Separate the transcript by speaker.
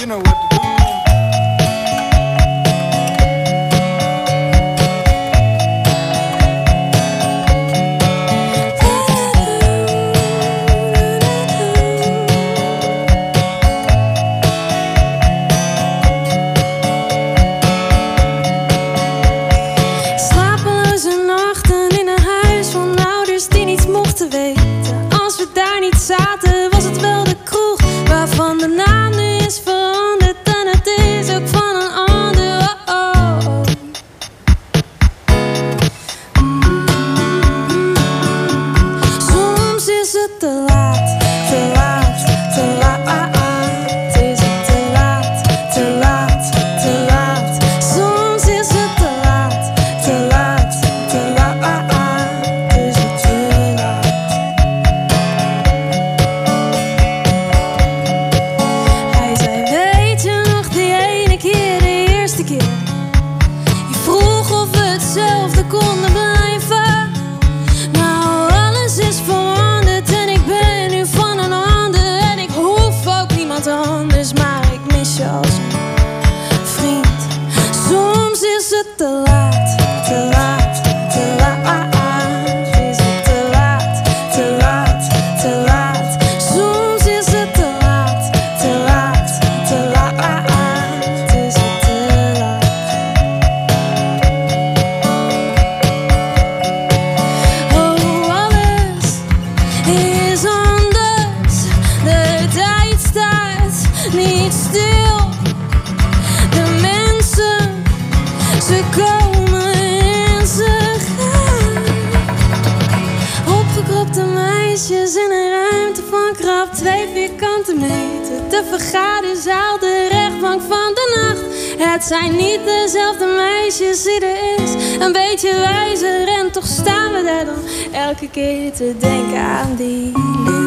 Speaker 1: know what to do.
Speaker 2: Slapeloze nachten in een huis van ouders die niets mochten weten. Als we daar niet zaten, was het wel de kroeg waarvan de naam nu is veranderd. En het is ook van een ander. Oh, oh. Soms is het te laat, te laat, te laat. Is het te laat, te laat, te laat. Soms is het te laat, te laat, te laat. Is het te laat. Hij zei, weet je nog die ene keer, de eerste keer? Je vroeg of we hetzelfde konden blijven. Nou, alles is veranderd en ik ben nu van een ander. En ik hoef ook niemand anders, maar ik mis je als een vriend. Soms is het te laat, te laat, te laat. Is het te laat, te laat, te laat. Soms is het te laat, te laat, te laat. Is het te laat. Oh, alles is anders. De tijd staat niet stil. De mensen, ze komen en ze gaan. Opgekropte meisjes in een ruimte van krap 2 vierkante meter. De vergaderzaal, de rechtbank van de nacht. Het zijn niet dezelfde meisjes, ieder is een beetje wijzer. En toch staan we daar dan elke keer te denken aan die liefde.